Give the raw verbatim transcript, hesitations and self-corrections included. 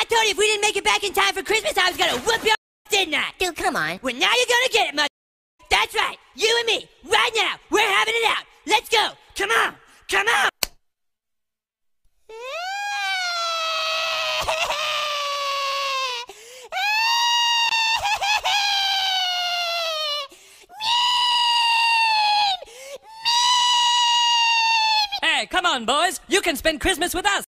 told you if we didn't make it back in time for Christmas, I was gonna whoop your ass, didn't I? Dude, come on. Well, now you're gonna get it, mother. That's right. You and me, right now. We're having it out. Let's go. Come on. Come on. Hey, come on, boys. You can spend Christmas with us.